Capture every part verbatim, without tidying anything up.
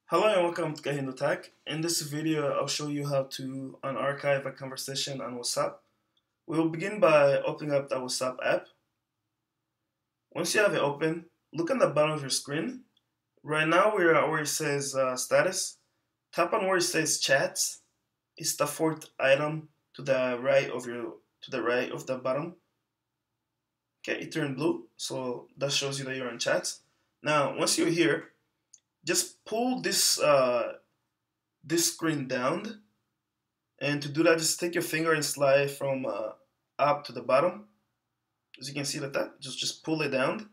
Hello and welcome to KahindoTech. In this video, I'll show you how to unarchive a conversation on WhatsApp. We will begin by opening up the WhatsApp app. Once you have it open, look on the bottom of your screen. Right now, we're at where it says uh, status. Tap on where it says chats. It's the fourth item to the right of your to the right of the bottom. Okay, it turned blue, so that shows you that you're in chats. Now, once you're here, just pull this uh, this screen down, and to do that, just take your finger and slide from uh, up to the bottom. As you can see like that, just just pull it down,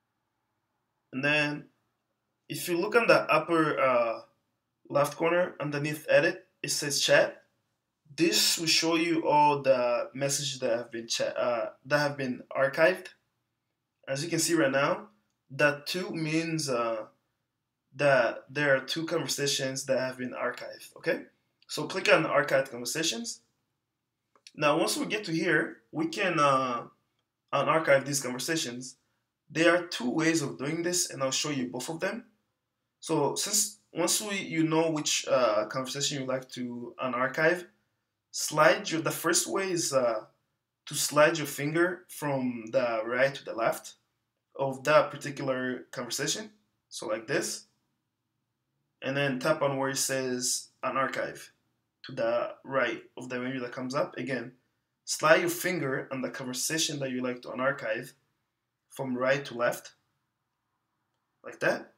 and then if you look on the upper uh, left corner underneath edit, it says chat. This will show you all the messages that have been chat uh, that have been archived. As you can see right now, that two means uh, that there are two conversations that have been archived. Okay, so click on archived conversations. Now, once we get to here, we can uh, unarchive these conversations. There are two ways of doing this, and I'll show you both of them. So, since once we you know which uh, conversation you like to unarchive, slide your. The first way is uh, to slide your finger from the right to the left of that particular conversation. So like this. And then tap on where it says unarchive to the right of the menu that comes up. Again, slide your finger on the conversation that you like to unarchive from right to left, like that.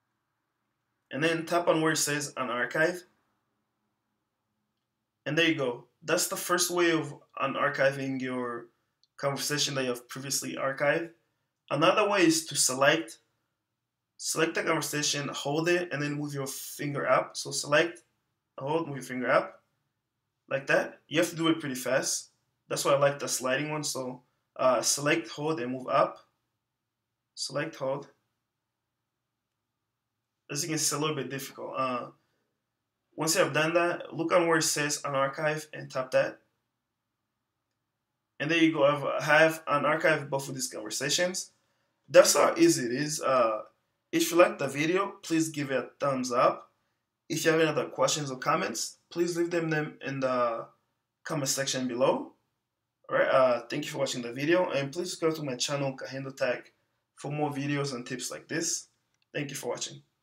And then tap on where it says unarchive. And there you go. That's the first way of unarchiving your conversation that you have previously archived. Another way is to select Select the conversation, hold it, and then move your finger up. So select, hold, move your finger up, like that. You have to do it pretty fast. That's why I like the sliding one. So uh, select, hold, and move up. Select, hold. As you can see, it's a little bit difficult. Uh, once you have done that, look on where it says unarchive and tap that. And there you go. I have unarchived both of these conversations. That's how easy it is. Uh, If you liked the video, please give it a thumbs up. If you have any other questions or comments, please leave them in the comment section below. Alright, uh, thank you for watching the video, and please go to my channel KahindoTech for more videos and tips like this. Thank you for watching.